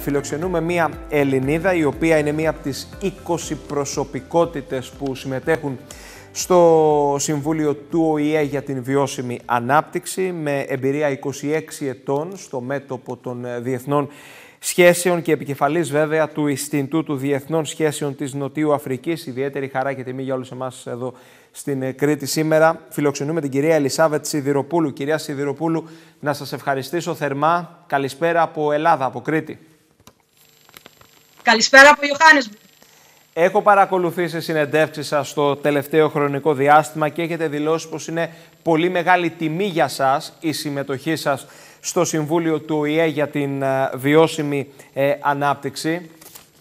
φιλοξενούμε μία Ελληνίδα, η οποία είναι μία από τις 20 προσωπικότητες που συμμετέχουν στο Συμβούλιο του ΟΗΕ για την βιώσιμη ανάπτυξη, με εμπειρία 26 ετών στο μέτωπο των διεθνών σχέσεων και επικεφαλής βέβαια του Ινστιτούτου Διεθνών Σχέσεων της Νοτιού Αφρικής. Ιδιαίτερη χαρά και τιμή για όλους εμάς εδώ στην Κρήτη σήμερα. Φιλοξενούμε την κυρία Ελισάβετ Σιδηροπούλου. Κυρία Σιδηροπούλου, να σας ευχαριστήσω θερμά. Καλησπέρα από Ελλάδα, από Κρήτη. Καλησπέρα από Ιωάννεσμπουργκ. Έχω παρακολουθήσει συνεντεύξεις σας στο τελευταίο χρονικό διάστημα και έχετε δηλώσει πως είναι πολύ μεγάλη τιμή για σας η συμμετοχή σας στο Συμβούλιο του ΟΗΕ για την βιώσιμη ανάπτυξη.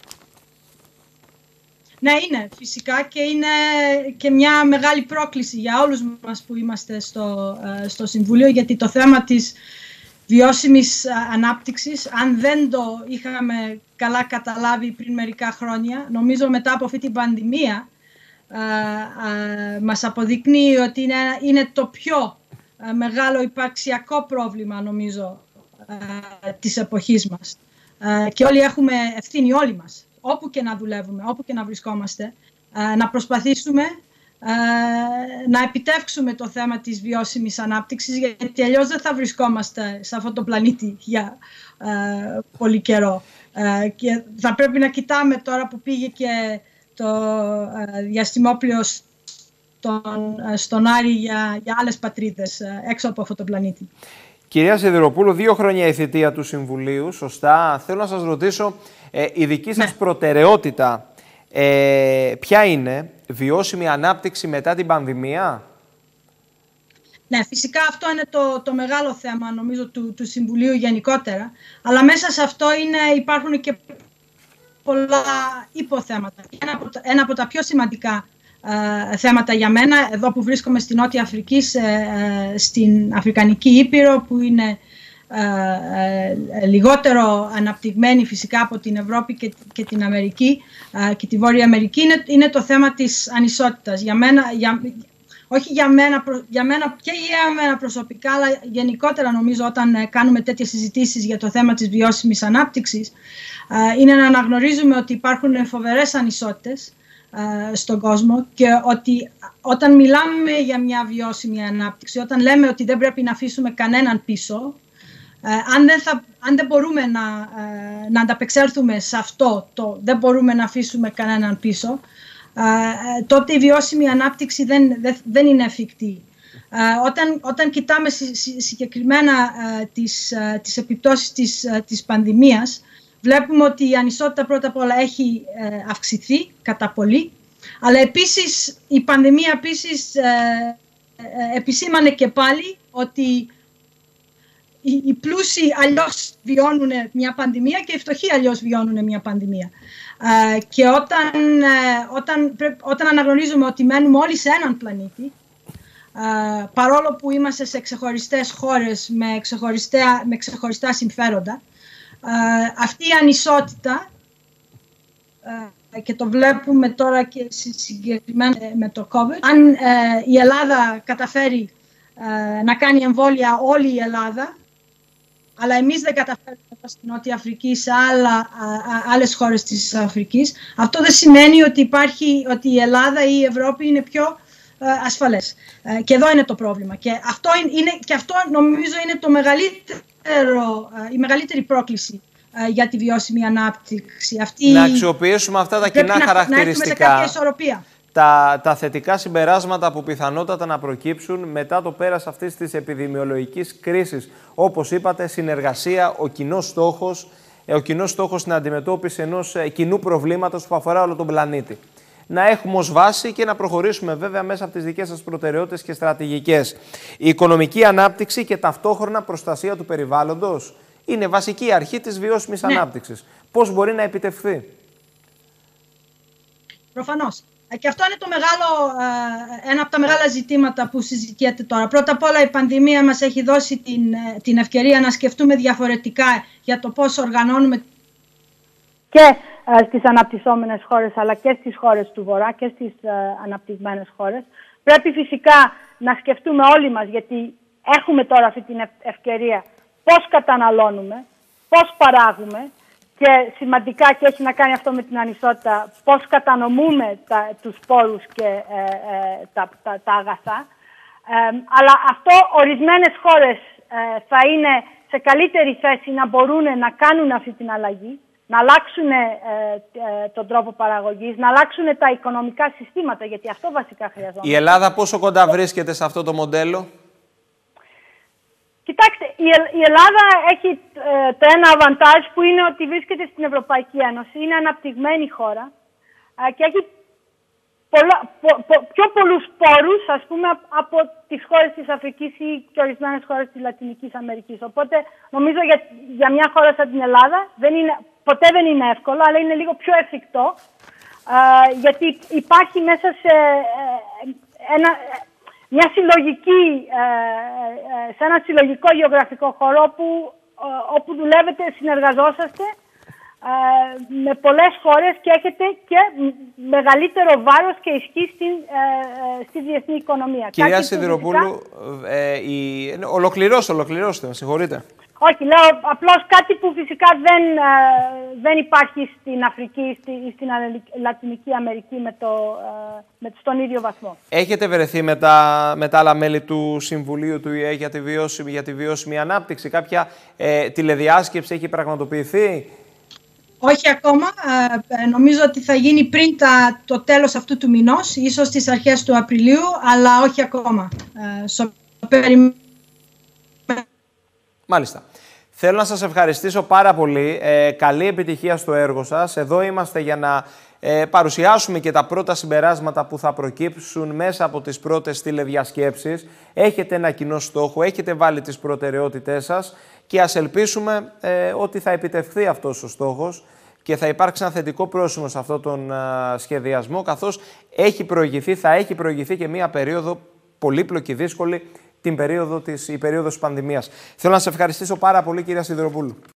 Ναι, είναι φυσικά και είναι και μια μεγάλη πρόκληση για όλους μας που είμαστε στο Συμβούλιο, γιατί το θέμα της βιώσιμης ανάπτυξης, αν δεν το είχαμε καλά καταλάβει πριν μερικά χρόνια, νομίζω μετά από αυτή την πανδημία μας αποδεικνύει ότι είναι το πιο μεγάλο υπαρξιακό πρόβλημα, νομίζω, της εποχής μας. Και όλοι έχουμε ευθύνη, όλοι μας, όπου και να δουλεύουμε, όπου και να βρισκόμαστε, να προσπαθήσουμε να επιτεύξουμε το θέμα της βιώσιμης ανάπτυξης, γιατί αλλιώς δεν θα βρισκόμαστε σε αυτό το πλανήτη για πολύ καιρό. Και θα πρέπει να κοιτάμε τώρα που πήγε και το διαστημόπλοιο στον Άρη για άλλες πατρίδες έξω από αυτό το πλανήτη. Κυρία Σιδηροπούλου, 2 χρόνια η θητεία του Συμβουλίου, σωστά. Θέλω να σας ρωτήσω, η δική σας προτεραιότητα ποια είναι? Βιώσιμη ανάπτυξη μετά την πανδημία? Ναι, φυσικά αυτό είναι το μεγάλο θέμα, νομίζω, του Συμβουλίου γενικότερα. Αλλά μέσα σε αυτό υπάρχουν και πολλά υποθέματα. Ένα από τα πιο σημαντικά θέματα για μένα, εδώ που βρίσκομαι στη Νότια Αφρική, στην Αφρικανική Ήπειρο, που είναι λιγότερο αναπτυγμένη φυσικά από την Ευρώπη και την Αμερική και τη Βόρεια Αμερική, είναι το θέμα της ανισότητας. Όχι για μένα και για μένα προσωπικά, αλλά γενικότερα νομίζω όταν κάνουμε τέτοιες συζητήσεις για το θέμα της βιώσιμης ανάπτυξης, είναι να αναγνωρίζουμε ότι υπάρχουν φοβερές ανισότητες στον κόσμο και ότι όταν μιλάμε για μια βιώσιμη ανάπτυξη, όταν λέμε ότι δεν πρέπει να αφήσουμε κανέναν πίσω, αν δεν μπορούμε να ανταπεξέλθουμε σε αυτό δεν μπορούμε να αφήσουμε κανέναν πίσω, τότε η βιώσιμη ανάπτυξη δεν είναι εφικτή. Όταν κοιτάμε συγκεκριμένα τις επιπτώσεις της πανδημίας, βλέπουμε ότι η ανισότητα πρώτα απ' όλα έχει αυξηθεί κατά πολύ, αλλά επίσης η πανδημία επισήμανε και πάλι ότι οι πλούσιοι αλλιώς βιώνουν μια πανδημία και οι φτωχοί αλλιώς βιώνουν μια πανδημία. Και όταν αναγνωρίζουμε ότι μένουμε όλοι σε έναν πλανήτη, παρόλο που είμαστε σε ξεχωριστές χώρες με ξεχωριστά συμφέροντα, αυτή η ανισότητα, και το βλέπουμε τώρα και συγκεκριμένα με το COVID, αν η Ελλάδα καταφέρει να κάνει εμβόλια, όλη η Ελλάδα, αλλά εμείς δεν καταφέρουμε στην Νότια Αφρική, σε άλλες χώρες της Αφρικής, αυτό δεν σημαίνει ότι η Ελλάδα ή η Ευρώπη είναι πιο ασφαλές. Και εδώ είναι το πρόβλημα. Και αυτό νομίζω είναι η μεγαλύτερη πρόκληση για τη βιώσιμη ανάπτυξη. Να αξιοποιήσουμε αυτά τα κοινά χαρακτηριστικά. Να σε ισορροπία. Τα θετικά συμπεράσματα που πιθανότατα να προκύψουν μετά το πέρας αυτής της επιδημιολογικής κρίσης. Όπως είπατε, συνεργασία, ο κοινός στόχος στην αντιμετώπιση ενός κοινού προβλήματος που αφορά όλο τον πλανήτη. Να έχουμε ως βάση και να προχωρήσουμε βέβαια μέσα από τις δικές σας προτεραιότητες και στρατηγικές. Η οικονομική ανάπτυξη και ταυτόχρονα προστασία του περιβάλλοντος είναι βασική αρχή της βιώσιμης ανάπτυξης. Πώς μπορεί να επιτευχθεί? Προφανώς. Και αυτό είναι ένα από τα μεγάλα ζητήματα που συζητιέται τώρα. Πρώτα απ' όλα η πανδημία μας έχει δώσει την ευκαιρία να σκεφτούμε διαφορετικά για το πώς οργανώνουμε και στις αναπτυσσόμενες χώρες, αλλά και στις χώρες του Βορρά και στις αναπτυγμένες χώρες. Πρέπει φυσικά να σκεφτούμε όλοι μας, γιατί έχουμε τώρα αυτή την ευκαιρία, πώς καταναλώνουμε, πώς παράγουμε και σημαντικά, και έχει να κάνει αυτό με την ανισότητα, πώς κατανομούμε τους πόρους και τα αγαθά. Αλλά αυτό ορισμένες χώρες θα είναι σε καλύτερη θέση να μπορούν να κάνουν αυτή την αλλαγή, να αλλάξουν τον τρόπο παραγωγής, να αλλάξουν τα οικονομικά συστήματα, γιατί αυτό βασικά χρειαζόμαστε. Η Ελλάδα πόσο κοντά βρίσκεται σε αυτό το μοντέλο? Κοιτάξτε, η Ελλάδα έχει το ένα αβαντάζ που είναι ότι βρίσκεται στην Ευρωπαϊκή Ένωση, είναι αναπτυγμένη χώρα και έχει πιο πολλούς πόρους, ας πούμε, από τις χώρες της Αφρικής ή και ορισμένες χώρες της Λατινικής Αμερικής. Οπότε, νομίζω για μια χώρα σαν την Ελλάδα, ποτέ δεν είναι εύκολο, αλλά είναι λίγο πιο εφικτό, γιατί υπάρχει μέσα σε σε ένα συλλογικό γεωγραφικό χώρο όπου δουλεύετε, συνεργαζόσαστε με πολλές χώρες και έχετε και μεγαλύτερο βάρος και ισχύ στη διεθνή οικονομία. Κυρία Σιδηροπούλου, ολοκληρώστε, με συγχωρείτε. Όχι, λέω απλώς κάτι που φυσικά δεν υπάρχει στην Αφρική ή στην Λατινική Αμερική στον ίδιο βαθμό. Έχετε βρεθεί με τα άλλα μέλη του Συμβουλίου του ΙΕ για τη βιώσιμη ανάπτυξη? Κάποια τηλεδιάσκεψη έχει πραγματοποιηθεί? Όχι ακόμα. Νομίζω ότι θα γίνει πριν το τέλος αυτού του μηνός, ίσως στις αρχές του Απριλίου, αλλά όχι ακόμα. Μάλιστα. Θέλω να σας ευχαριστήσω πάρα πολύ. Καλή επιτυχία στο έργο σας. Εδώ είμαστε για να παρουσιάσουμε και τα πρώτα συμπεράσματα που θα προκύψουν μέσα από τις πρώτες τηλεδιασκέψεις. Έχετε ένα κοινό στόχο, έχετε βάλει τις προτεραιότητές σας και ας ελπίσουμε ότι θα επιτευχθεί αυτός ο στόχος και θα υπάρξει ένα θετικό πρόσημο σε αυτόν τον σχεδιασμό, καθώς θα έχει προηγηθεί και μία περίοδο πολύπλοκη, δύσκολη, η περίοδος της πανδημίας. Θέλω να σας ευχαριστήσω πάρα πολύ, κυρία Σιδηροπούλου.